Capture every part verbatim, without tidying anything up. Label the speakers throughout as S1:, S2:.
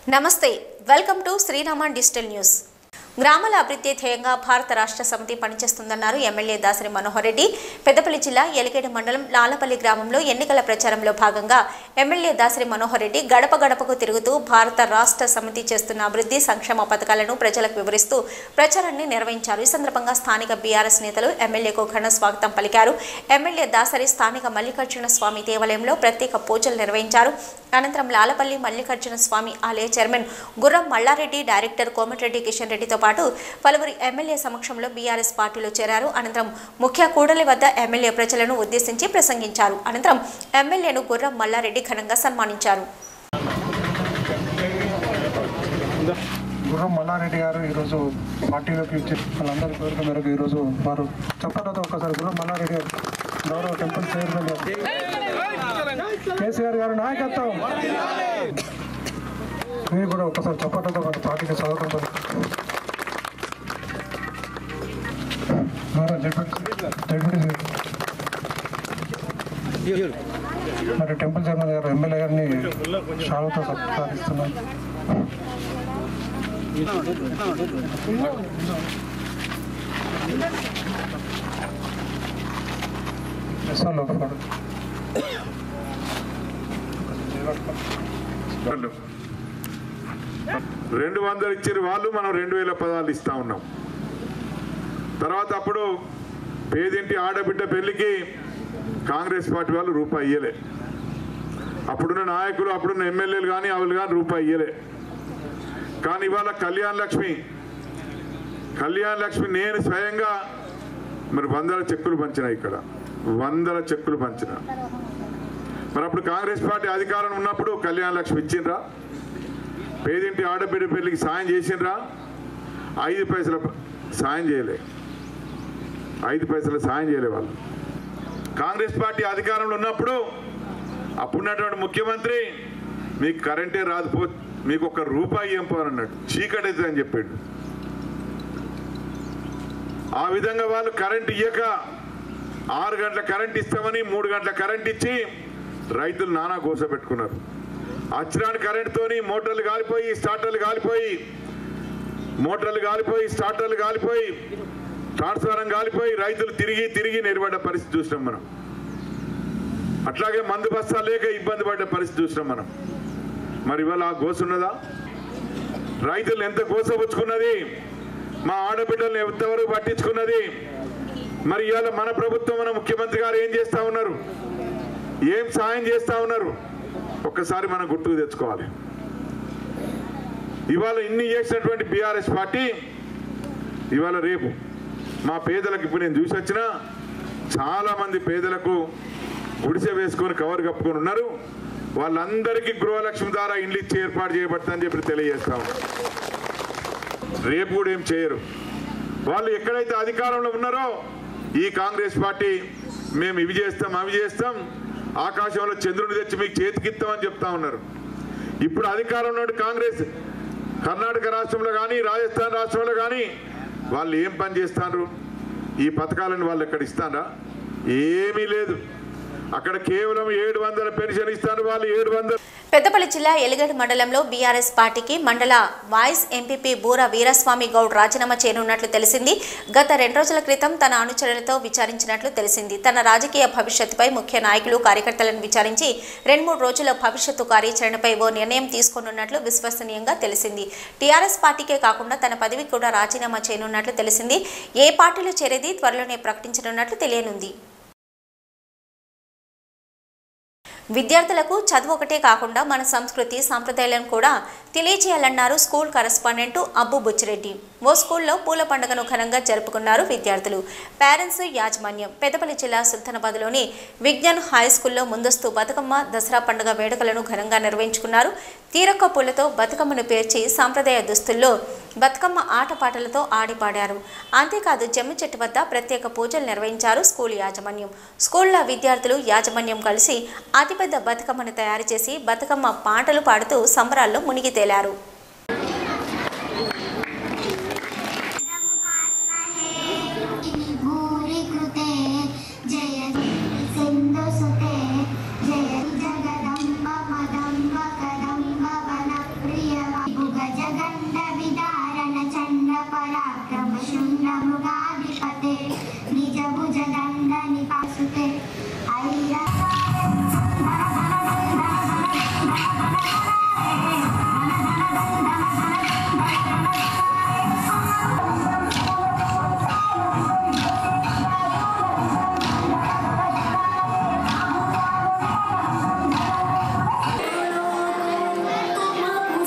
S1: నమస్తే welcome to Srirama digital news. గ్రామాల అభివృద్ధి ధ్యేయంగా భారత రాష్ట్ర సమితి పనిచేస్తుందన్నారు ఎమ్మెల్యే దాసరి మనోహర్ రెడ్డి। పెద్దపల్లి జిల్లా ఎలిగేడు మండలం లాలపల్లి గ్రామంలో ఎన్నికల ప్రచారంలో భాగంగా ఎమ్మెల్యే దాసరి మనోహర్ రెడ్డి గడప గడపకు తిరుగుతూ భారత రాష్ట్ర సమితి చేస్తున్న అభివృద్ధి సంక్షేమ పథకాలను ప్రజలకు వివరిస్తూ ప్రచారాన్ని నిర్వహించారు। ఈ సందర్భంగా స్థానిక బీఆర్ఎస్ నేతలు ఎమ్మెల్యేకు ఘన స్వాగతం పలికారు। ఎమ్మెల్యే దాసరి స్థానిక మల్లికార్జున స్వామి దేవాలయంలో ప్రత్యేక పూజలు నిర్వహించారు। అనంతరం లాలపల్లి మల్లికార్జున స్వామి ఆలయ చైర్మన్ గుర్రం మల్లారెడ్డి, డైరెక్టర్ కోమటిరెడ్డి కిషన్ రెడ్డితో పాటు పలువురు ఎమ్మెల్యే సమక్షంలో బీఆర్ఎస్ పార్టీలో చేరారు। అనంతరం ముఖ్య కూడలి వద్ద ఎమ్మెల్యే ప్రజలను ఉద్దేశించి ప్రసంగించారు। అనంతరం ఎమ్మెల్యేను గుర్రం మల్లారెడ్డి ఘనంగా సన్మానించారు।
S2: గుర్రం మల్లారెడ్డి గారు ఈరోజు పార్టీలోకి వచ్చి వాళ్ళందరి కోరిక మేరకు ఈరోజు వారు చెప్పడంతో ఒకసారి గుర్రం మల్లారెడ్డి గారు గౌరవ టెంపుల్ చైర్మన్ కేసీఆర్ గారి నాయకత్వం మీరు కూడా ఒకసారి చెప్పడంతో మన పార్టీకి స్వాగతం పలుకుతారు। మరి టెంపుల్ చైర్మన్ గారు ఎమ్మెల్యే గారిని షాలుతో సత్కరిస్తున్నారు।
S3: రెండు వందలు ఇచ్చిన వాళ్ళు మనం రెండు వేల పదాలు ఇస్తా ఉన్నాం। తర్వాత అప్పుడు పేదింటి ఆడబిడ్డ పెళ్లికి కాంగ్రెస్ పార్టీ వాళ్ళు రూపాయి ఇయ్యలే, అప్పుడున్న నాయకులు అప్పుడున్న ఎమ్మెల్యేలు కానీ వాళ్ళు కానీ రూపాయి ఇయ్యలే। కానీ ఇవాళ కళ్యాణ లక్ష్మి కళ్యాణ లక్ష్మి నేను స్వయంగా మరి వందల చెక్కులు పంచిన, ఇక్కడ వందల చెక్కులు పంచిన। మరి అప్పుడు కాంగ్రెస్ పార్టీ అధికారం ఉన్నప్పుడు కళ్యాణ లక్ష్మి ఇచ్చిండ్రా? పేదింటి ఆడబిడ్డ పెళ్లికి సాయం చేసిండ్రా? ఐదు పైసల సాయం చేయలే, ఐదు పైసల సాయం చేయలే వాళ్ళు। కాంగ్రెస్ పార్టీ అధికారంలో ఉన్నప్పుడు అప్పుడున్నటువంటి ముఖ్యమంత్రి మీకు కరెంటే రాదు, మీకు ఒక్క రూపాయి ఏం పోనన్నాడు, చీకటి అవుతుంది అని చెప్పాడు। ఆ విధంగా వాళ్ళు కరెంట్ ఇయ్యక ఆరు గంటల కరెంట్ ఇస్తామని మూడు గంటల కరెంట్ ఇచ్చి రైతులు నానా గోస పెట్టుకున్నారు। అచ్చిరాని కరెంటుతోని మోటార్లు కాలిపోయి స్టార్టర్లు కాలిపోయి మోటార్లు కాలిపోయి స్టార్టర్లు కాలిపోయి ట్రాన్స్ఫారం కాలిపోయి రైతులు తిరిగి తిరిగి నిలబడ్డ పరిస్థితి చూసినాం మనం। అట్లాగే మందు బస్తాలు లేక ఇబ్బంది పడ్డ పరిస్థితి చూసినాం మనం। మరి ఇవాళ ఆ గోస ఉన్నదా? రైతులు ఎంత గోసపుచ్చుకున్నది, మా ఆడబిడ్డలను ఎంతవరకు పట్టించుకున్నది? మరి ఇవాళ మన ప్రభుత్వం మన ముఖ్యమంత్రి గారు ఏం చేస్తూ ఉన్నారు, ఏం సాయం చేస్తూ ఉన్నారు ఒక్కసారి మనం గుర్తుకు తెచ్చుకోవాలి। ఇవాళ ఇన్ని చేసినటువంటి బీఆర్ఎస్ పార్టీ ఇవాళ రేపు మా పేదలకు ఇప్పుడు నేను చూసి వచ్చిన చాలామంది పేదలకు గుడిసె వేసుకొని కవర్ కప్పుకొని ఉన్నారు, వాళ్ళందరికీ గృహలక్ష్మి ద్వారా ఇండ్లు ఇచ్చి ఏర్పాటు చేయబడుతుందని చెప్పి తెలియజేస్తాం। రేపు కూడా ఏం చేయరు వాళ్ళు, ఎక్కడైతే అధికారంలో ఉన్నారో ఈ కాంగ్రెస్ పార్టీ మేము ఇవి చేస్తాం అవి చేస్తాం, ఆకాశంలో చంద్రుని తెచ్చి మీకు చేతికిస్తామని చెప్తా ఉన్నారు। ఇప్పుడు అధికారంలో కాంగ్రెస్ కర్ణాటక రాష్ట్రంలో కానీ రాజస్థాన్ రాష్ట్రంలో కానీ వాళ్ళు ఏం పని చేస్తారు? ఈ పథకాలను వాళ్ళు ఎక్కడ ఇస్తారా? ఏమీ లేదు, అక్కడ కేవలం ఏడు వందల పెన్షన్ ఇస్తారు వాళ్ళు, ఏడు వందల
S1: పెద్దపల్లి జిల్లా ఎలిగేడు మండలంలో బీఆర్ఎస్ పార్టీకి మండల వాయిస్ ఎంపీపీ బూర వీరస్వామి గౌడ్ రాజీనామా చేయనున్నట్లు తెలిసింది। గత రెండు రోజుల క్రితం తన అనుచరులతో విచారించినట్లు తెలిసింది। తన రాజకీయ భవిష్యత్తుపై ముఖ్య నాయకులు కార్యకర్తలను విచారించి రెండు మూడు రోజుల భవిష్యత్తు కార్యాచరణపై ఓ నిర్ణయం తీసుకున్నట్లు విశ్వసనీయంగా తెలిసింది। టీఆర్ఎస్ పార్టీకే కాకుండా తన పదవికి కూడా రాజీనామా చేయనున్నట్లు తెలిసింది। ఏ పార్టీలో చేరేది త్వరలోనే ప్రకటించనున్నట్లు తెలియనుంది। విద్యార్థులకు చదువు ఒకటే కాకుండా మన సంస్కృతి సాంప్రదాయాలను కూడా తెలియజేయాలన్నారు స్కూల్ కరెస్పాండెంట్ అబ్బు బుచ్చిరెడ్డి। ఓ స్కూల్లో పూల పండుగను ఘనంగా జరుపుకున్నారు విద్యార్థులు, పేరెంట్స్, యాజమాన్యం। పెద్దపల్లి జిల్లా సుల్తానాబాద్లోని విజ్ఞాన్ హై స్కూల్లో ముందస్తు బతుకమ్మ దసరా పండుగ వేడుకలను ఘనంగా నిర్వహించుకున్నారు। తీరొక్క పూలతో బతుకమ్మను పేర్చి సాంప్రదాయ దుస్తుల్లో బతుకమ్మ ఆటపాటలతో ఆడిపాడారు। అంతేకాదు జమ్మి చెట్టు వద్ద ప్రత్యేక పూజలు నిర్వహించారు స్కూల్ యాజమాన్యం। స్కూల్లో విద్యార్థులు యాజమాన్యం కలిసి అతిపెద్ద బతుకమ్మను తయారు చేసి బతుకమ్మ పాటలు పాడుతూ సంబరాల్లో మునిగి తేలారు।
S4: जय जगदम्ब मदम्ब कदम्ब वन प्रिय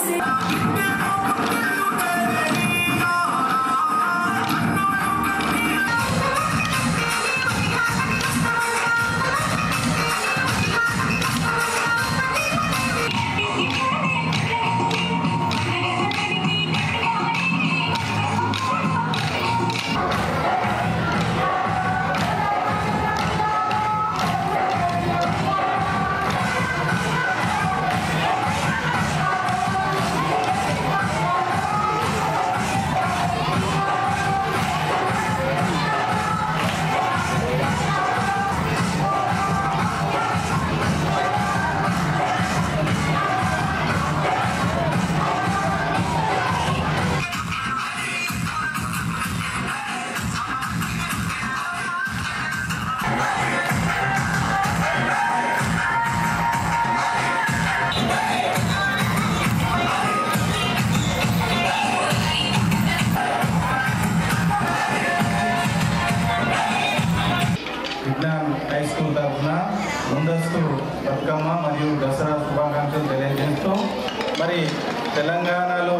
S4: హై స్కూల్ తరఫున ముందస్తు బతుకమ్మ మరియు దసరా శుభాకాంక్షలు తెలియజేస్తూ మరి తెలంగాణలో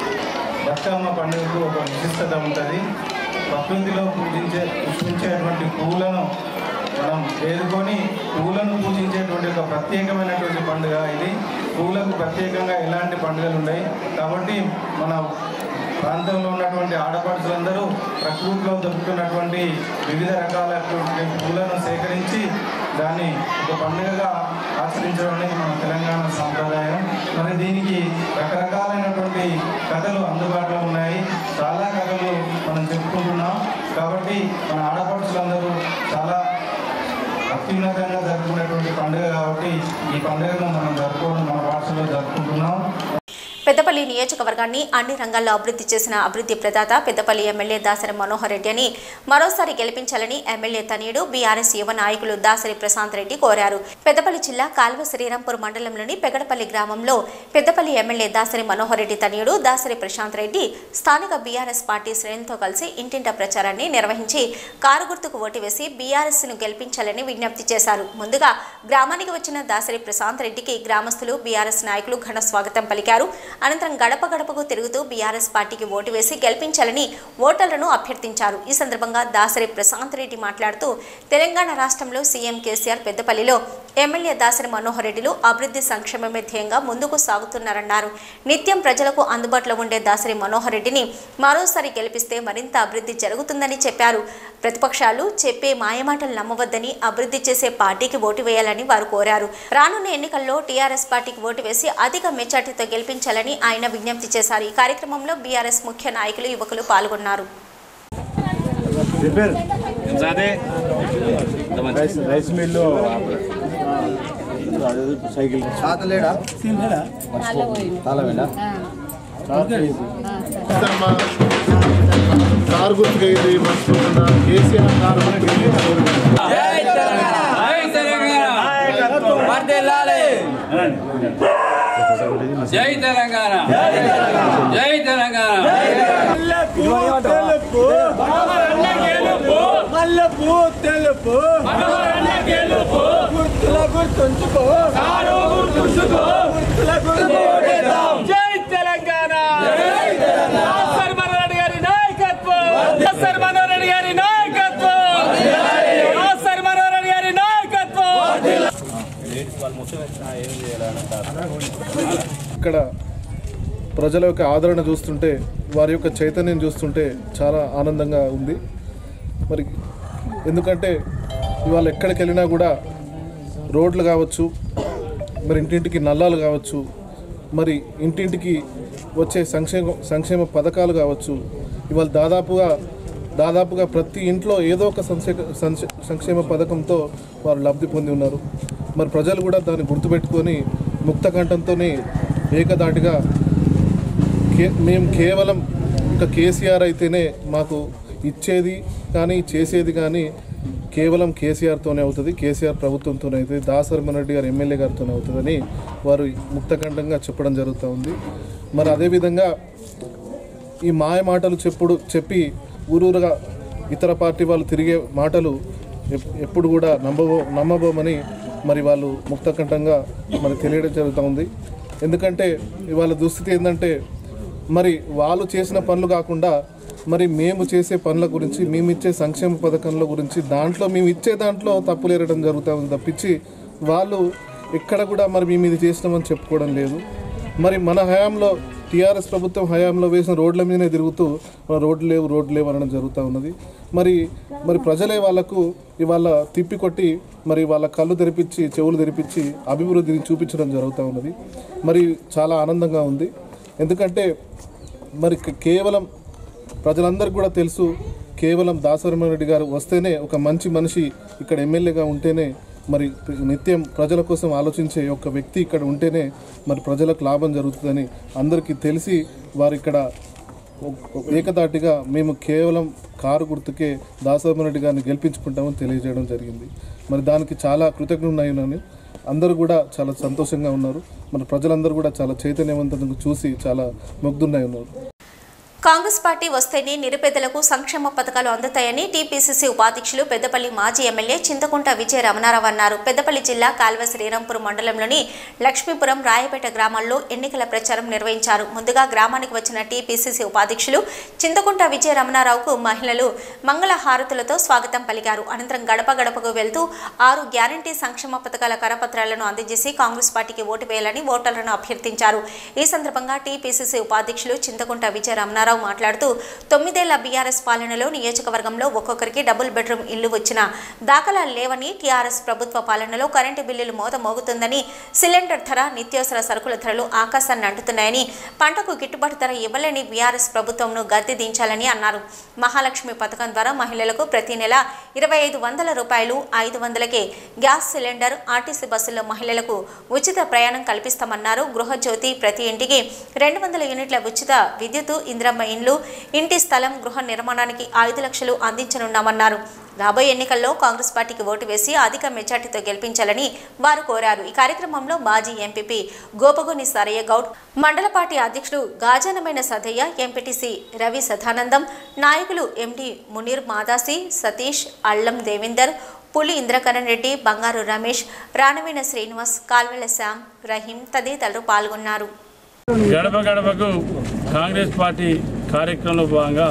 S4: బతుకమ్మ పండుగకు ఒక విశిష్టత ఉంటుంది. ప్రకృతిలో పూజించే పుష్పించేటువంటి పువ్వులను మనం వేరుకొని పువ్వులను పూజించేటువంటి ఒక ప్రత్యేకమైనటువంటి పండుగ ఇది. పువ్వులకు ప్రత్యేకంగా ఎలాంటి పండుగలు ఉన్నాయి కాబట్టి మన ప్రాంతంలో ఉన్నటువంటి ఆడపడుచులందరూ ప్రకృతిలో దొరుకుతున్నటువంటి వివిధ రకాలైనటువంటి పూలను సేకరించి దాన్ని ఒక పండుగగా ఆచరించడం అనేది మన తెలంగాణ సాంప్రదాయం. మరి దీనికి రకరకాలైనటువంటి కథలు అందుబాటులో ఉన్నాయి. చాలా కథలు మనం చెప్పుకుంటున్నాం కాబట్టి మన ఆడపడుచులందరూ చాలా అత్యున్నతంగా జరుపుకునేటువంటి పండుగ కాబట్టి ఈ పండుగను మనం జరుపుకోవడం మన భాషలో జరుపుకుంటున్నాం.
S1: పెద్దపల్లి నియోజకవర్గాన్ని అన్ని రంగాల్లో అభివృద్ధి చేసిన అభివృద్ధి ప్రదాత పెద్దపల్లి ఎమ్మెల్యే దాసరి మనోహర్ రెడ్డి అని మరోసారి గెలిపించాలని ఎమ్మెల్యే తనయుడు బీఆర్ఎస్ యువ నాయకులు దాసరి ప్రశాంత్ రెడ్డి కోరారు. పెద్దపల్లి జిల్లా కాల్వ శ్రీరాంపూర్ మండలంలోని పెగడపల్లి గ్రామంలో పెద్దపల్లి ఎమ్మెల్యే దాసరి మనోహర్ రెడ్డి తనయుడు దాసరి ప్రశాంత్ రెడ్డి స్థానిక బీఆర్ఎస్ పార్టీ శ్రేణులతో కలిసి ఇంటింటా ప్రచారాన్ని నిర్వహించి కారు గుర్తుకు ఓటు వేసి బీఆర్ఎస్ ను గెలిపించాలని విజ్ఞప్తి చేశారు. ముందుగా గ్రామానికి వచ్చిన దాసరి ప్రశాంత్ రెడ్డికి గ్రామస్తులు బీఆర్ఎస్ నాయకులు ఘన స్వాగతం పలికారు. అనంతరం గడప గడపకు తిరుగుతూ బీఆర్ఎస్ పార్టీకి ఓటు వేసి గెలిపించాలని ఓటర్లను అభ్యర్థించారు. ఈ సందర్భంగా దాసరి ప్రశాంత్ రెడ్డి మాట్లాడుతూ తెలంగాణ రాష్ట్రంలో సీఎం కేసీఆర్ పెద్దపల్లిలో ఎమ్మెల్యే దాసరి మనోహర్ రెడ్డిలు అభివృద్ధి సంక్షేమమే ధ్యేయంగా ముందుకు సాగుతున్నారన్నారు. నిత్యం ప్రజలకు అందుబాటులో ఉండే దాసరి మనోహర్ రెడ్డిని మరోసారి గెలిపిస్తే మరింత అభివృద్ధి జరుగుతుందని చెప్పారు. ప్రతిపక్షాలు చెప్పే మాయమాటలు నమ్మవద్దని అభివృద్ధి చేసే పార్టీకి ఓటు వేయాలని వారు కోరారు. రానున్న ఎన్నికల్లో టీఆర్ఎస్ పార్టీకి ఓటు వేసి అధిక మెజార్టీతో గెలిపించాలని ఆయన విజ్ఞప్తి చేశారు. ఈ కార్యక్రమంలో బీఆర్ఎస్ ముఖ్య నాయకులు యువకులు పాల్గొన్నారు.
S5: రైస్ మిల్లు సైకిల్ కారు గుర్తుకైంది మర్చిపోతున్నా కేసీఆర్ కారు
S6: జై తెలంగాణ జై తెలంగాణ తెలుపు మల్లపు తెలుపు గుర్తుల గుర్తుంచుకో గుర్తుల గుర్తు జై తెలంగాణ దాసరి మనోహర్ రెడ్డి గారి నాయకత్వం దాసరి మనోహర్ రెడ్డి గారి నాయకత్వం దాసరి మనోహర్ రెడ్డి గారి నాయకత్వం.
S5: ఇక్కడ ప్రజల యొక్క ఆదరణ చూస్తుంటే వారి యొక్క చైతన్యం చూస్తుంటే చాలా ఆనందంగా ఉంది. మరి ఎందుకంటే ఇవాళ ఎక్కడికి వెళ్ళినా కూడా రోడ్లు కావచ్చు, మరి ఇంటింటికి నల్లాలు కావచ్చు, మరి ఇంటింటికి వచ్చే సంక్షేమ సంక్షేమ పథకాలు కావచ్చు, ఇవాళ దాదాపుగా దాదాపుగా ప్రతి ఇంట్లో ఏదో ఒక సంక్షే సంక్షేమ పథకంతో వారు లబ్ధి పొంది ఉన్నారు. మరి ప్రజలు కూడా దాన్ని గుర్తుపెట్టుకొని ముక్త కంఠంతో ఏకదాటిగా కే మేము కేవలం ఇంకా కేసీఆర్ అయితేనే మాకు ఇచ్చేది కానీ చేసేది కానీ కేవలం కేసీఆర్తోనే అవుతుంది, కేసీఆర్ ప్రభుత్వంతోనే అవుతుంది, దాసరి మనోహర్ రెడ్డి గారు ఎమ్మెల్యే గారితోనే అవుతుందని వారు ముక్తకంఠంగా చెప్పడం జరుగుతూ ఉంది. మరి అదేవిధంగా ఈ మాయ మాటలు చెప్పుడు చెప్పి ఊరూరుగా ఇతర పార్టీ వాళ్ళు తిరిగే మాటలు ఎప్పుడు కూడా నమ్మబో నమ్మబోమని మరి వాళ్ళు ముక్తకంఠంగా మరి తెలియడం జరుగుతూ ఉంది. ఎందుకంటే ఇవాళ దుస్థితి ఏంటంటే మరి వాళ్ళు చేసిన పనులు కాకుండా మరి మేము చేసే పనుల గురించి మేము ఇచ్చే సంక్షేమ పథకంల గురించి దాంట్లో మేము ఇచ్చే దాంట్లో తప్పులు ఏరడం జరుగుతుంది తప్పించి వాళ్ళు ఎక్కడ కూడా మరి మేము ఇది చేసినామని చెప్పుకోవడం లేదు. మరి మన హయాంలో టీఆర్ఎస్ ప్రభుత్వం హయాంలో వేసిన రోడ్ల మీదనే తిరుగుతూ రోడ్లు లేవు రోడ్లు లేవు అనడం జరుగుతూ ఉన్నది. మరి మరి ప్రజలే వాళ్ళకు ఇవాళ తిప్పి కొట్టి మరి వాళ్ళ కళ్ళు తెరిపించి చెవులు తెరిపించి అభివృద్ధిని చూపించడం జరుగుతూ ఉన్నది. మరి చాలా ఆనందంగా ఉంది. ఎందుకంటే మరి కేవలం ప్రజలందరికీ కూడా తెలుసు, కేవలం దాసరి రెడ్డి గారు వస్తేనే ఒక మంచి మనిషి ఇక్కడ ఎమ్మెల్యేగా ఉంటేనే మరి నిత్యం ప్రజల కోసం ఆలోచించే ఒక వ్యక్తి ఇక్కడ ఉంటేనే మరి ప్రజలకు లాభం జరుగుతుందని అందరికీ తెలిసి వారు ఇక్కడ ఏకదాటిగా మేము కేవలం కారు గుర్తుకే దాసరి రెడ్డి గారిని గెలిపించుకుంటామని తెలియజేయడం జరిగింది. మరి దానికి చాలా కృతజ్ఞున్నాయని అందరూ కూడా చాలా సంతోషంగా ఉన్నారు. మన ప్రజలందరూ కూడా చాలా చైతన్యవంతంగా చూసి చాలా ముగ్ధున్నాయి ఉన్నారు.
S1: కాంగ్రెస్ పార్టీ వస్తేనే నిరుపేదలకు సంక్షేమ పథకాలు అందుతాయని టీపీసీసీ ఉపాధ్యక్షులు పెద్దపల్లి మాజీ ఎమ్మెల్యే చింతకుంట విజయ రమణారావు అన్నారు. పెద్దపల్లి జిల్లా కాల్వ శ్రీరాంపురం మండలంలోని లక్ష్మీపురం రాయపేట గ్రామాల్లో ఎన్నికల ప్రచారం నిర్వహించారు. ముందుగా గ్రామానికి వచ్చిన టీపీసీసీ ఉపాధ్యక్షులు చింతకుంట విజయ రమణారావుకు మహిళలు మంగళ హారతులతో స్వాగతం పలికారు. అనంతరం గడప గడపకు వెళ్తూ ఆరు గ్యారంటీ సంక్షేమ పథకాల కరపత్రాలను అందజేసి కాంగ్రెస్ పార్టీకి ఓటు వేయాలని ఓటర్లను అభ్యర్థించారు. ఈ సందర్భంగా టీపీసీసీ ఉపాధ్యక్షులు చింతకుంట విజయ రమణారావు మాట్లాడుతూ తొమ్మిదేళ్ల బీఆర్ఎస్ పాలనలో నియోజకవర్గంలో ఒక్కొక్కరికి డబుల్ బెడ్రూమ్ ఇల్లు వచ్చిన దాఖలాలు లేవని, టీఆర్ఎస్ ప్రభుత్వ పాలనలో కరెంటు బిల్లులు మోత మోగుతుందని, సిలిండర్ ధర, నిత్యావసర సరుకుల ధరలు ఆకాశాన్ని అంటుతున్నాయని, పంటకు గిట్టుబాటు ధర ఇవ్వలేని బీఆర్ఎస్ ప్రభుత్వంను గద్దె దించాలని అన్నారు. మహాలక్ష్మి పథకం ద్వారా మహిళలకు ప్రతి నెల ఇరవై ఐదు వందల రూపాయలు, ఐదు వందలకే గ్యాస్ సిలిండర్, ఆర్టీసీ బస్సుల్లో మహిళలకు ఉచిత ప్రయాణం కల్పిస్తామన్నారు. గృహజ్యోతి ప్రతి ఇంటికి రెండు వందల యూనిట్ల ఉచిత విద్యుత్, ఇంద్రమ్మ ఇండ్లు, ఇంటి స్థలం, గృహ నిర్మాణానికి ఐదు లక్షలు అందించనున్నామన్నారు. రాబోయే ఎన్నికల్లో కాంగ్రెస్ పార్టీకి ఓటు వేసి అధిక మెజార్టీతో గెలిపించాలని వారు కోరారు. ఈ కార్యక్రమంలో మాజీ ఎంపీపీ గోపగోని సరయ్య గౌడ్, మండల పార్టీ అధ్యక్షుడు గాజానమైన సదయ్య, ఎంపీటీసీ రవి సదానందం, నాయకులు ఎండి మునీర్ మాదాసి, సతీష్, అల్లం దేవేందర్, పులి ఇంద్రకరణ్ రెడ్డి, బంగారు రమేష్, రాణవేణ శ్రీనివాస్, కాల్వెల శ్యామ్, రహీం తదితరులు పాల్గొన్నారు.
S7: గడప గడపకు కాంగ్రెస్ పార్టీ కార్యక్రమంలో భాగంగా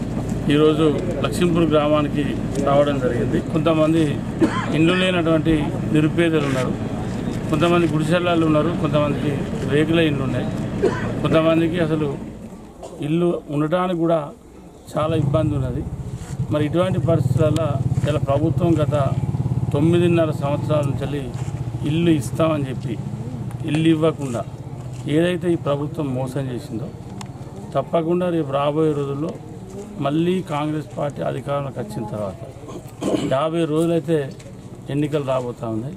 S7: ఈరోజు లక్ష్మీపూర్ గ్రామానికి రావడం జరిగింది. కొంతమంది ఇండ్లు లేనటువంటి నిరుపేదలు ఉన్నారు, కొంతమంది గుడిసెళ్ళు ఉన్నారు, కొంతమందికి రేకుల ఇండ్లు ఉన్నాయి, కొంతమందికి అసలు ఇల్లు ఉండటానికి కూడా చాలా ఇబ్బంది ఉన్నది. మరి ఇటువంటి పరిస్థితులలో ఇలా ప్రభుత్వం గత తొమ్మిదిన్నర సంవత్సరాల నుంచి ఇల్లు ఇస్తామని చెప్పి ఇల్లు ఇవ్వకుండా ఏదైతే ఈ ప్రభుత్వం మోసం చేసిందో తప్పకుండా రేపు రాబోయే రోజుల్లో మళ్ళీ కాంగ్రెస్ పార్టీ అధికారంలోకి వచ్చిన తర్వాత యాభై రోజులైతే ఎన్నికలు రాబోతూ ఉన్నాయి.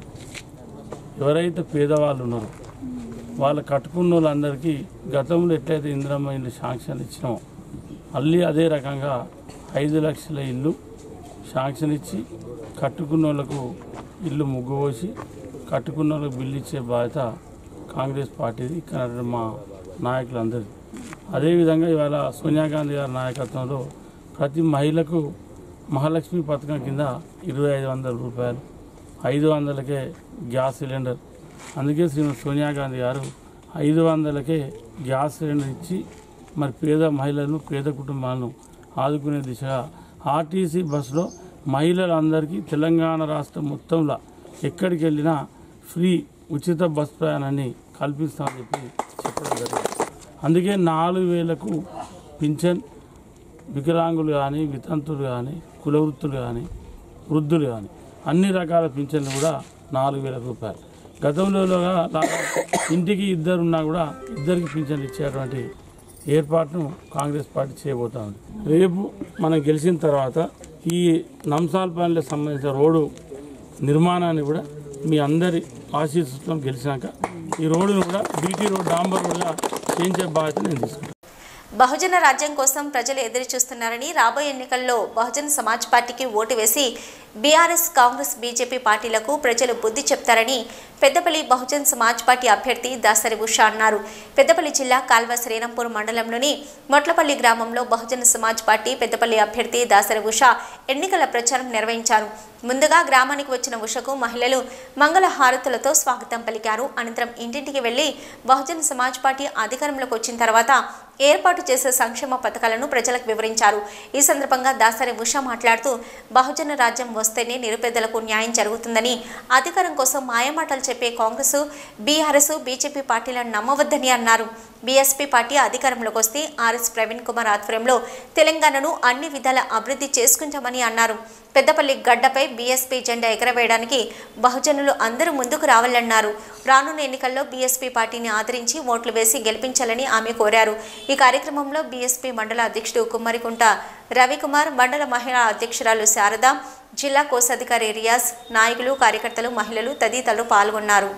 S7: ఎవరైతే పేదవాళ్ళు ఉన్నారో వాళ్ళు కట్టుకున్న వాళ్ళందరికీ గతంలో ఎట్లయితే ఇందిరమ్మ ఇల్లు శాంక్షన్ ఇచ్చినామో మళ్ళీ అదే రకంగా ఐదు లక్షల ఇల్లు శాంక్షన్ ఇచ్చి కట్టుకున్న వాళ్ళకు ఇల్లు ముగ్గు పోసి కట్టుకున్న వాళ్ళకు బిల్లు ఇచ్చే బాధ్యత కాంగ్రెస్ పార్టీది, ఇక్కడ మా నాయకులందరిది. అదేవిధంగా ఇవాళ సోనియా గాంధీ గారి నాయకత్వంలో ప్రతి మహిళకు మహాలక్ష్మి పథకం కింద ఇరవై ఐదు వందల రూపాయలు, ఐదు వందలకే గ్యాస్ సిలిండర్. అందుకే శ్రీమతి సోనియా గాంధీ గారు ఐదు వందలకే గ్యాస్ సిలిండర్ ఇచ్చి మరి పేద మహిళలను, పేద కుటుంబాలను ఆదుకునే దిశగా ఆర్టీసీ బస్సులో మహిళలందరికీ తెలంగాణ రాష్ట్రం మొత్తంలో ఎక్కడికి వెళ్ళినా ఫ్రీ ఉచిత బస్ ప్రయాణాన్ని కల్పిస్తామని చెప్పి చెప్పడం జరిగింది. అందుకే నాలుగు వేలకు పింఛన్ వికలాంగులు కానీ, వితంతులు కానీ, కులవృత్తులు కానీ, వృద్ధులు కానీ అన్ని రకాల పింఛన్లు కూడా నాలుగు వేల రూపాయలు. గతంలోగా ఇంటికి ఇద్దరు ఉన్నా కూడా ఇద్దరికి పింఛన్లు ఇచ్చేటువంటి ఏర్పాటును కాంగ్రెస్ పార్టీ చేయబోతా ఉంది. రేపు మనం గెలిచిన తర్వాత ఈ నంసాలపల్లికి సంబంధించిన రోడ్డు నిర్మాణాన్ని కూడా మీ అందరి ఆశీస్సుతో గెలిచినాక ఈ రోడ్డును కూడా బీటీ రోడ్, డాంబర్ రోడ్గా చేయించే బాధ్యత నేను తీసుకుంటాను.
S1: బహుజన రాజ్యం కోసం ప్రజలు ఎదురు చూస్తున్నారని, రాబోయే ఎన్నికల్లో బహుజన సమాజ్ పార్టీకి ఓటు వేసి బీఆర్ఎస్ కాంగ్రెస్ బీజేపీ పార్టీలకు ప్రజలు బుద్ధి చెప్తారని పెద్దపల్లి బహుజన్ సమాజ్ పార్టీ అభ్యర్థి దాసరి ఉష అన్నారు. పెద్దపల్లి జిల్లా కాల్వ శ్రీరాంపూర్ మండలంలోని మొట్లపల్లి గ్రామంలో బహుజన్ సమాజ్ పార్టీ పెద్దపల్లి అభ్యర్థి దాసరి ఉష ఎన్నికల ప్రచారం నిర్వహించారు. ముందుగా గ్రామానికి వచ్చిన ఉషకు మహిళలు మంగళ హారతులతో స్వాగతం పలికారు. అనంతరం ఇంటింటికి వెళ్లి బహుజన్ సమాజ్ పార్టీ అధికారంలోకి వచ్చిన తర్వాత ఏర్పాటు చేసే సంక్షేమ పథకాలను ప్రజలకు వివరించారు. ఈ సందర్భంగా దాసరి ఉష మాట్లాడుతూ బహుజన రాజ్యం వస్తేనే నిరుపేదలకు న్యాయం జరుగుతుందని, అధికారం కోసం మాయమాటలు చెప్పే కాంగ్రెస్, బీఆర్ఎస్, బీజేపీ పార్టీలను నమ్మవద్దని అన్నారు. బీఎస్పీ పార్టీ అధికారంలోకి వస్తే ఆర్ఎస్ ప్రవీణ్ కుమార్ ఆధ్వర్యంలో తెలంగాణను అన్ని విధాల అభివృద్ధి చేసుకుంటామని అన్నారు. పెద్దపల్లి గడ్డపై బీఎస్పీ జెండా ఎగరవేయడానికి బహుజనులు అందరూ ముందుకు రావాలన్నారు. రానున్న ఎన్నికల్లో బీఎస్పీ పార్టీని ఆదరించి ఓట్లు వేసి గెలిపించాలని ఆమె కోరారు. ఈ కార్యక్రమంలో బీఎస్పీ మండల అధ్యక్షుడు కుమ్మరికుంట రవికుమార్, మండల మహిళా అధ్యక్షురాలు శారద, జిల్లా కోశాధికారి రియాజ్, నాయకులు, కార్యకర్తలు, మహిళలు తదితరులు పాల్గొన్నారు.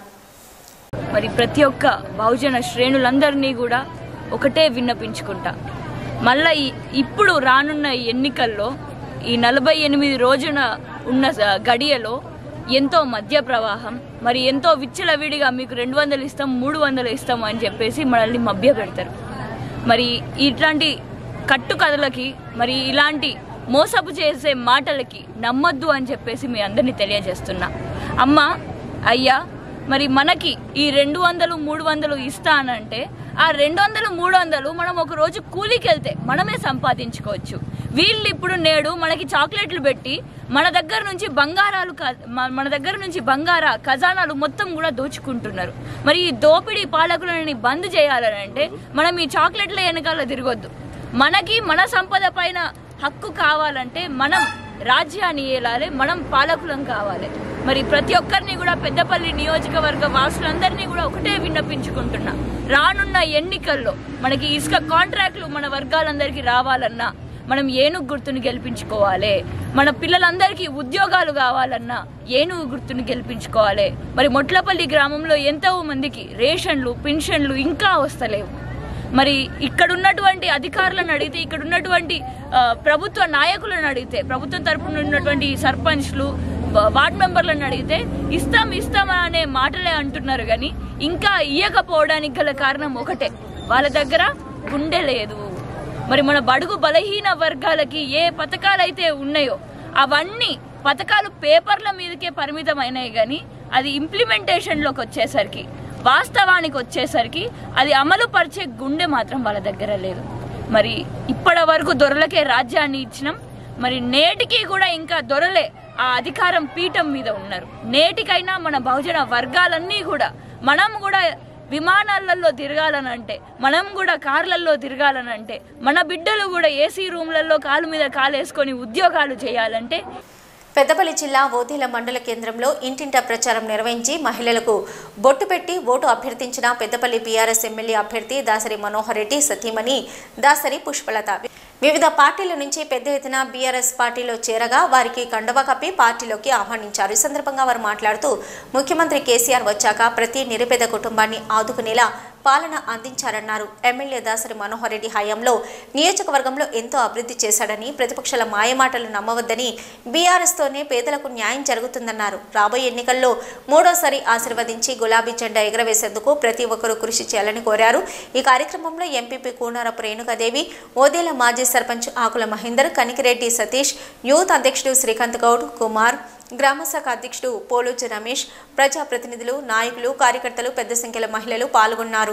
S8: మరి ప్రతి ఒక్క బహుజన శ్రేణులందరినీ కూడా ఒకటే విన్నపించుకుంటా, మళ్ళా ఇప్పుడు రానున్న ఎన్నికల్లో ఈ నలభై ఎనిమిది రోజున ఉన్న గడియలో ఎంతో మధ్య ప్రవాహం, మరి ఎంతో విచ్చలవిడిగా మీకు రెండు వందలు ఇస్తాం, మూడు వందలు ఇస్తాం అని చెప్పేసి మనల్ని మభ్య పెడతారు. మరి ఇట్లాంటి కట్టు కథలకి, మరి ఇలాంటి మోసపు చేసే మాటలకి నమ్మొద్దు అని చెప్పేసి మీ అందరినీ తెలియజేస్తున్నా. అమ్మ, అయ్యా, మరి మనకి ఈ రెండు వందలు మూడు వందలు ఇస్తానంటే ఆ రెండు వందలు మూడు వందలు మనం ఒక రోజు కూలీకి వెళ్తే మనమే సంపాదించుకోవచ్చు. వీళ్ళు ఇప్పుడు నేడు మనకి చాక్లెట్లు పెట్టి మన దగ్గర నుంచి బంగారాలు మన దగ్గర నుంచి బంగార ఖజానాలు మొత్తం కూడా దోచుకుంటున్నారు. మరి ఈ దోపిడీ పాలకులని బంద్ చేయాలని అంటే మనం ఈ చాక్లెట్ల వెనకాల తిరగొద్దు. మనకి మన సంపద పైన హక్కు కావాలంటే మనం రాజ్యాన్ని ఏలాలి, మనం పాలకులం కావాలి. మరి ప్రతి ఒక్కరిని కూడా పెద్దపల్లి నియోజకవర్గ వాసులందరినీ కూడా ఒకటే విన్నపించుకుంటున్నా, రానున్న ఎన్నికల్లో మనకి ఇసుక కాంట్రాక్టులు మన వర్గాలందరికీ రావాలన్నా మనం ఏనుగు గుర్తుని గెలిపించుకోవాలి. మన పిల్లలందరికీ ఉద్యోగాలు కావాలన్నా ఏనుగు గుర్తుని గెలిపించుకోవాలి. మరి మొట్లపల్లి గ్రామంలో ఎంతో మందికి రేషన్లు, పెన్షన్లు ఇంకా వస్తలేవు. మరి ఇక్కడ ఉన్నటువంటి అధికారులను అడిగితే, ఇక్కడ ఉన్నటువంటి ప్రభుత్వ నాయకులను అడిగితే, ప్రభుత్వం తరపున ఉన్నటువంటి సర్పంచ్లు, వార్డ్ మెంబర్లను అడిగితే ఇస్తాం ఇస్తాం అనే మాటలే అంటున్నారు. కానీ ఇంకా ఇయ్యకపోవడానికి గల కారణం ఒకటే, వాళ్ళ దగ్గర గుండె లేదు. మరి మన బడుగు బలహీన వర్గాలకి ఏ పథకాలు అయితే ఉన్నాయో అవన్నీ పథకాలు పేపర్ల మీదకే పరిమితం అయినాయి. కానీ అది ఇంప్లిమెంటేషన్లోకి వచ్చేసరికి, వాస్తవానికి వచ్చేసరికి అది అమలు పరిచే గుండె మాత్రం వాళ్ళ దగ్గర లేదు. మరి ఇప్పటి వరకు దొరలకే రాజ్యాన్ని ఇచ్చినాం. మరి నేటికి కూడా ఇంకా దొరలే ఆ అధికారం పీఠం మీద ఉన్నారు. నేటికైనా మన బహుజన వర్గాలన్నీ కూడా మనం కూడా విమానాలలో తిరగాలనంటే, మనం కూడా కార్లలో తిరగాలనంటే, మన బిడ్డలు కూడా ఏసీ రూమ్లలో కాలు మీద కాలేసుకొని ఉద్యోగాలు చేయాలంటే
S1: పెద్దపల్లి జిల్లా ఓదెల మండల కేంద్రంలో ఇంటింటా ప్రచారం నిర్వహించి మహిళలకు బొట్టు పెట్టి ఓటు అభ్యర్థించిన పెద్దపల్లి బీఆర్ఎస్ ఎమ్మెల్యే అభ్యర్థి దాసరి మనోహర్ రెడ్డి సతీమణి దాసరి పుష్పలత వివిధ పార్టీల నుంచి పెద్ద ఎత్తున బీఆర్ఎస్ పార్టీలో చేరగా వారికి కండువా కప్పి పార్టీలోకి ఆహ్వానించారు. ఈ సందర్భంగా వారు మాట్లాడుతూ ముఖ్యమంత్రి కేసీఆర్ వచ్చాక ప్రతి నిరుపేద కుటుంబాన్ని ఆదుకునేలా పాలన అందించారన్నారు. ఎమ్మెల్యే దాసరి మనోహర్ రెడ్డి హయాంలో నియోజకవర్గంలో ఎంతో అభివృద్ధి చేశాడని, ప్రతిపక్షాల మాయమాటలు నమ్మవద్దని, బీఆర్ఎస్తోనే పేదలకు న్యాయం జరుగుతుందన్నారు. రాబోయే ఎన్నికల్లో మూడోసారి ఆశీర్వదించి గులాబీ జెండా ఎగరవేసేందుకు ప్రతి ఒక్కరూ కృషి చేయాలని కోరారు. ఈ కార్యక్రమంలో ఎంపీపీ కూనారపు రేణుకాదేవి, ఓదెల మాజీ సర్పంచ్ ఆకుల మహేందర్, కనికిరెడ్డి సతీష్, యూత్ అధ్యక్షుడు శ్రీకాంత్ గౌడ్, కుమార్, గ్రామశాఖ అధ్యక్షుడు పోలోజు రమేష్, ప్రజాప్రతినిధులు, నాయకులు, కార్యకర్తలు, పెద్ద సంఖ్యలో మహిళలు పాల్గొన్నారు.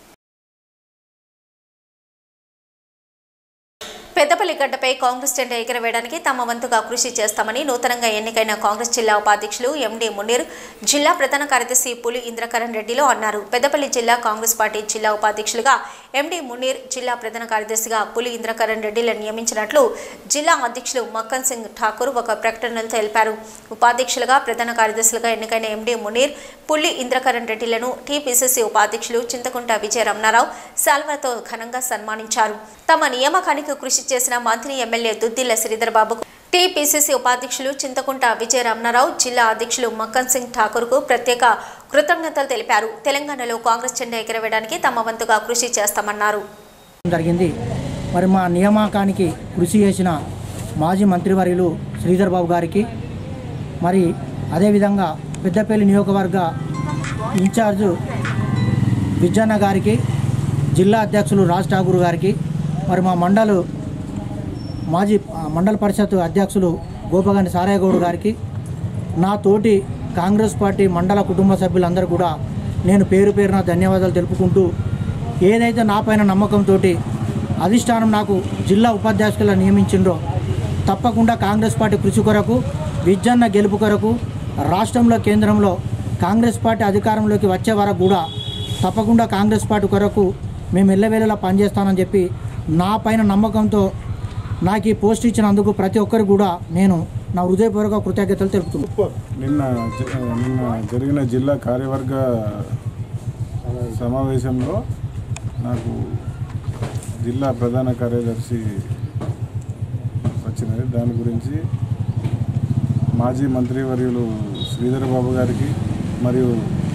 S1: పెద్దపల్లి గడ్డపై కాంగ్రెస్ జెండా ఎగరవేయడానికి తమ వంతుగా కృషి చేస్తామని నూతనంగా ఎన్నికైన కాంగ్రెస్ జిల్లా ఉపాధ్యక్షులు ఎండి మునీర్, జిల్లా ప్రధాన కార్యదర్శి పులి ఇంద్రకరణ్ రెడ్డిలో అన్నారు. పెద్దపల్లి జిల్లా కాంగ్రెస్ పార్టీ జిల్లా ఉపాధ్యక్షులుగా ఎండి మునీర్, జిల్లా ప్రధాన కార్యదర్శిగా పులి ఇంద్రకరణ్ రెడ్డిలను నియమించినట్లు జిల్లా అధ్యక్షులు మక్కన్ సింగ్ ఠాకూర్ ఒక ప్రకటనలో తెలిపారు. ఉపాధ్యక్షులుగా, ప్రధాన కార్యదర్శులుగా ఎన్నికైన ఎండి మునీర్, పుల్లి ఇంద్రకరణ్ రెడ్డిలను టీపీసీసీ ఉపాధ్యక్షులు చింతకుంట విజయ రమణారావు శాల్వాతో ఘనంగా సన్మానించారు. తమ నియామకానికి కృషి చేసిన మంత్రి ఎమ్మెల్యే దుద్దిల్ల శ్రీధర్ బాబుకు టీపీసీసీ ఉపాధ్యక్షులు చింతకుంట విజయ రమణారావు, జిల్లా అధ్యక్షులు మక్కన్ సింగ్ ఠాకూర్కు ప్రత్యేక కృతజ్ఞతలు తెలిపారు. తెలంగాణలో కాంగ్రెస్ జెండా ఎగరవేయడానికి తమ వంతుగా కృషి చేస్తామన్నారు.
S9: జరిగింది. మరి మా నియామకానికి కృషి చేసిన మాజీ మంత్రివర్యులు శ్రీధర్ బాబు గారికి, మరి అదేవిధంగా పెద్దపల్లి నియోజకవర్గ ఇన్ఛార్జు విజయన్న గారికి, జిల్లా అధ్యక్షులు రాజ్ ఠాకూర్ గారికి, మరి మా మండలు మాజీ మండల పరిషత్ అధ్యక్షులు గోపగండి సారయ్య గౌడ్ గారికి, నా తోటి కాంగ్రెస్ పార్టీ మండల కుటుంబ సభ్యులందరూ కూడా నేను పేరు పేరున ధన్యవాదాలు తెలుపుకుంటూ, ఏదైతే నా పైన నమ్మకంతో అధిష్టానం నాకు జిల్లా ఉపాధ్యక్షులుగా నియమించిండ్రో తప్పకుండా కాంగ్రెస్ పార్టీ కృషి కొరకు, విజయన్న గెలుపు కొరకు, రాష్ట్రంలో కేంద్రంలో కాంగ్రెస్ పార్టీ అధికారంలోకి వచ్చే వరకు కూడా తప్పకుండా కాంగ్రెస్ పార్టీ కొరకు మేము ఎల్లవేళలా పనిచేస్తానని చెప్పి నా పైన నమ్మకంతో నాకు ఈ పోస్ట్ ఇచ్చినందుకు ప్రతి ఒక్కరికి కూడా నేను నా హృదయపూర్వక కృతజ్ఞతలు తెలుపుతున్నాను.
S10: నిన్న నిన్న జరిగిన జిల్లా కార్యవర్గ సమావేశంలో నాకు జిల్లా ప్రధాన కార్యదర్శి వచ్చినది. దాని గురించి మాజీ మంత్రివర్యులు శ్రీధర్ బాబు గారికి మరియు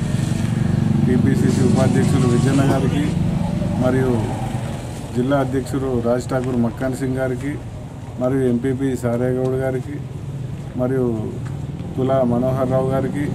S10: టీపీసీసీ ఉపాధ్యక్షులు విజయన్న గారికి మరియు జిల్లా అధ్యక్షుడు రాజ్ ఠాకూర్ మక్కాన్ సింగ్ గారికి మరియు ఎంపీపీ సారయ్య గౌడ్ గారికి మరియు తులా మనోహర్ రావు గారికి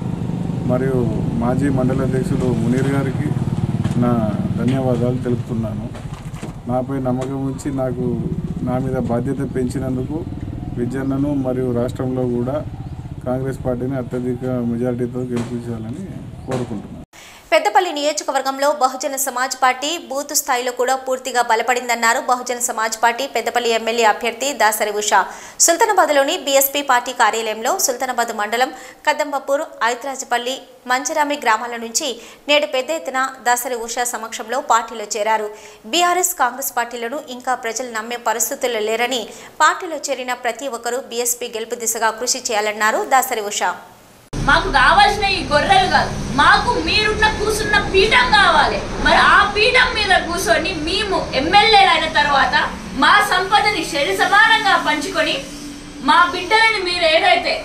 S10: మరియు మాజీ మండల అధ్యక్షుడు మునీర్ గారికి నా ధన్యవాదాలు తెలుపుతున్నాను. నాపై నమ్మకం ఉంచి నాకు నా మీద బాధ్యత పెంచినందుకు విజయన్నను మరియు రాష్ట్రంలో కూడా కాంగ్రెస్ పార్టీని అత్యధిక మెజారిటీతో గెలిపించాలని కోరుకుంటున్నాను.
S1: పెద్దపల్లి నియోజకవర్గంలో బహుజన సమాజ్ పార్టీ బూత్ స్థాయిలో కూడా పూర్తిగా బలపడిందన్నారు బహుజన సమాజ్ పార్టీ పెద్దపల్లి ఎమ్మెల్యే అభ్యర్థి దాసరి ఉష. సుల్తానాబాద్లోని బీఎస్పీ పార్టీ కార్యాలయంలో సుల్తానాబాద్ మండలం కదంబపూర్, ఐత్రాజపల్లి, మంచరామి గ్రామాల నుంచి నేడు పెద్ద ఎత్తున దాసరి ఉష సమక్షంలో పార్టీలో చేరారు. బీఆర్ఎస్, కాంగ్రెస్ పార్టీలను ఇంకా ప్రజలు నమ్మే పరిస్థితులు లేరని పార్టీలో చేరిన ప్రతి ఒక్కరూ బీఎస్పీ గెలుపు దిశగా కృషి చేయాలన్నారు దాసరి ఉష.
S8: మాకు కావాల్సిన ఈ గొర్రెలు కాదు, మాకు మీరున్న కూర్చున్న పీఠం కావాలి. మరి ఆ పీఠం మీద కూర్చొని మేము ఎమ్మెల్యేలు అయిన తర్వాత మా సంపదని శరీర సమానంగా పంచుకొని మా బిడ్డలని మీరు ఏదైతే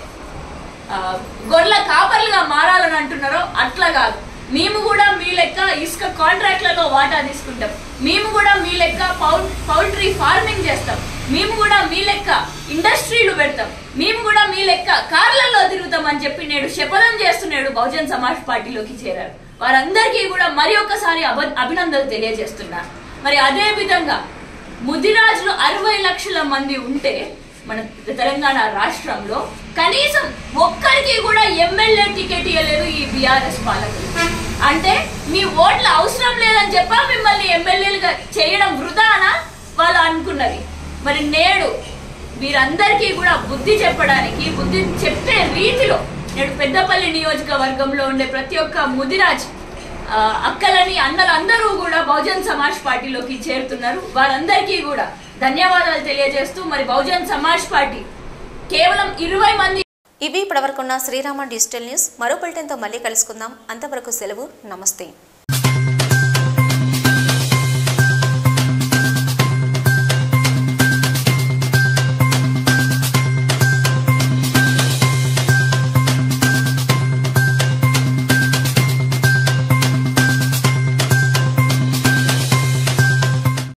S8: గొర్రెల కాపర్లుగా మారాలని అంటున్నారో అట్లా కాదు. మేము కూడా మీ లెక్క ఇసుక కాంట్రాక్ట్లలో వాటా తీసుకుంటాం. మేము కూడా మీ లెక్క పౌల్ పౌల్ట్రీ ఫార్మింగ్ చేస్తాం. మేము కూడా మీ లెక్క ఇండస్ట్రీలు పెడతాం. మేము కూడా మీ లెక్క కార్లలో తిరుగుతాం అని చెప్పి నేడు శపథం చేస్తున్నాడు బహుజన్ సమాజ్ పార్టీలోకి చేరారు. వారందరికీ కూడా మరి ఒక్కసారి అభినందనలు తెలియజేస్తున్నారు. మరి అదే విధంగా ముదిరాజులు అరవై లక్షల మంది ఉంటే మన తెలంగాణ రాష్ట్రంలో కనీసం ఒక్కరికి కూడా ఎమ్మెల్యే టికెట్ ఇవ్వలేదు ఈ బీఆర్ఎస్ పాలకులు. అంటే మీ ఓట్ల అవసరం లేదని చెప్పా మిమ్మల్ని ఎమ్మెల్యేలుగా చేయడం వృధానా వాళ్ళు అనుకున్నది. మరి నేడు వీరందరికీ కూడా బుద్ధి చెప్పడానికి, బుద్ధి చెప్పే రీతిలో నేడు పెద్దపల్లి నియోజకవర్గంలో ఉండే ప్రతి ఒక్క ముదిరాజ్ అక్కలని, అన్నలు అందరూ కూడా బహుజన్ సమాజ్ పార్టీలోకి చేరుతున్నారు. వారందరికీ కూడా ధన్యవాదాలు తెలియజేస్తూ మరి బహుజన్ సమాజ్ పార్టీ కేవలం ఇరవై మంది.
S1: ఇవి ఇప్పటివరకున్న శ్రీరామ డిజిటల్ న్యూస్. మరో బులెటిన్తో మళ్ళీ కలుసుకుందాం. అంతవరకు సెలవు. నమస్తే.